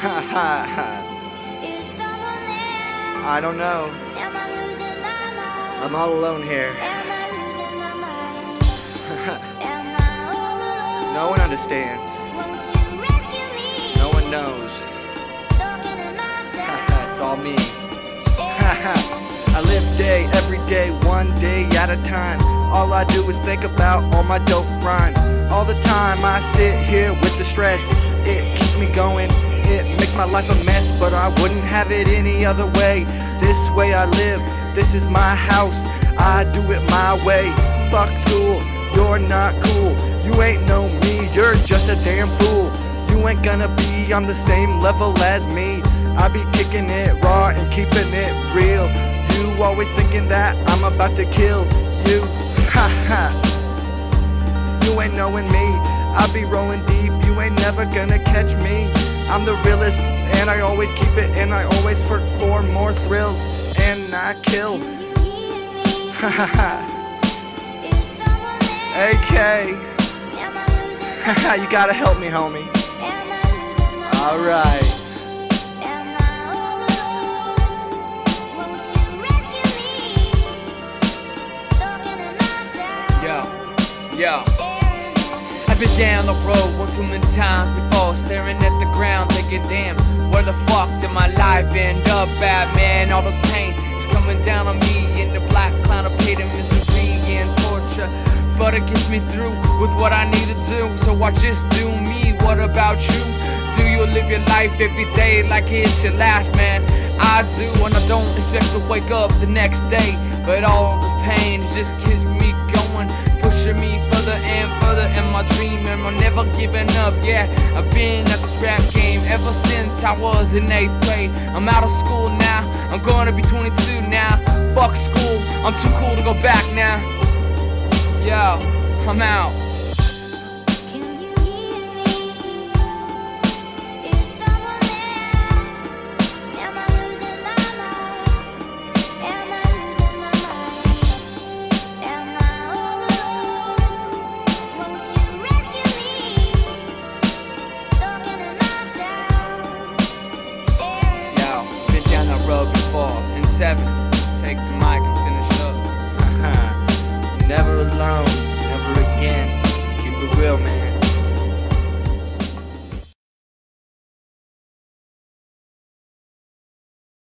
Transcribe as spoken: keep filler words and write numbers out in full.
Ha ha ha. I don't know. I'm all alone here. No one understands. No one knows. It's all me. I live day, every day, one day at a time. All I do is think about all my dope rhymes. All the time I sit here with the stress. It keeps me going, it makes my life a mess, but I wouldn't have it any other way. This way I live, this is my house, I do it my way. Fuck school, you're not cool. You ain't know me, you're just a damn fool. You ain't gonna be on the same level as me. I be kicking it raw and keeping it real. You always thinking that I'm about to kill you. Ha ha. You ain't knowing me, I be rolling deep. You ain't never gonna catch me. I'm the realest, and I always keep it, and I always work for more thrills, and I kill. Ha ha ha. A K. Ha ha, you gotta help me, homie. Alright. Yo, yo. I've been down the road one too many times before, staring at the ground, thinking, damn, where the fuck did my life end up at, man? All this pain is coming down on me in the black cloud of pain and misery and torture. But it gets me through with what I need to do, so I just do me. What about you? Do you live your life every day like it's your last, man? I do, and I don't expect to wake up the next day, but all this pain is just keeping me going, pushing me further and further in my dream, and I'm never giving up. Yeah, I've been at this rap game ever since I was in eighth grade. I'm out of school now, I'm going to be twenty-two now. Fuck school, I'm too cool to go back now. Yo, I'm out.